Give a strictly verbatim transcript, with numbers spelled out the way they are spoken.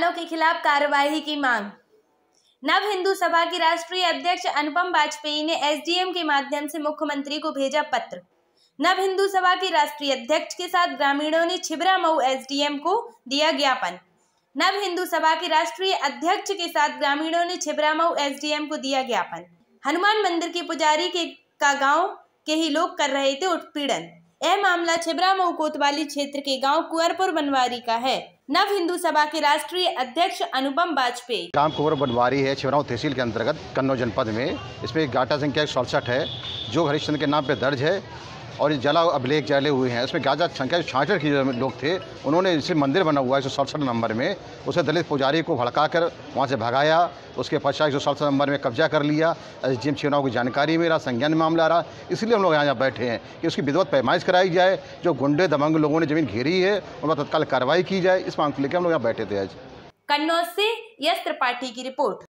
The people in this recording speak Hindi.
वालों के खिलाफ कार्रवाई की मांग। नव हिंदू सभा की राष्ट्रीय अध्यक्ष अनुपम वाजपेयी ने एसडीएम के माध्यम से मुख्यमंत्री को भेजा पत्र। नव हिंदू सभा की राष्ट्रीय अध्यक्ष के साथ ग्रामीणों ने छिबरामऊ एसडीएम को दिया ज्ञापन। नव हिंदू सभा के राष्ट्रीय अध्यक्ष के साथ ग्रामीणों ने छिबरामऊ एसडीएम को दिया ज्ञापन। हनुमान मंदिर के पुजारी के का गांव के ही लोग कर रहे थे उत्पीड़न। यह मामला छिबरामऊ कोतवाली क्षेत्र के गांव कुंवरपुर बनवारी का है। नव हिंदू सभा के राष्ट्रीय अध्यक्ष अनुपम वाजपेयी। ग्राम कुंवर बनवारी है, छिबरामऊ तहसील के अंतर्गत कन्नौज जनपद में। इसमें गाटा संख्या सड़सठ है जो हरिश्चंद्र के नाम पे दर्ज है और जला अभिलेख जले हुए हैं। इसमें गाजा संख्या छियासठ के लोग थे। उन्होंने इसे मंदिर बना हुआ है एक सौ सड़सठ नंबर में, उसे दलित पुजारी को भड़काकर वहाँ से भगाया। उसके पश्चात एक सौ सड़सठ नंबर में कब्जा कर लिया। एसडीएम छिबरामऊ की जानकारी में रहा, संज्ञान में मामला रहा। इसलिए हम लोग यहाँ बैठे हैं कि उसकी विधिवत पैमाइश कराई जाए। जो गुंडे दबंग लोगों ने जमीन घेरी है उन पर तत्काल कार्रवाई की जाए। इस मांग को लेकर हम लोग यहाँ बैठे थे आज। कन्नौज से यश त्रिपाठी की रिपोर्ट।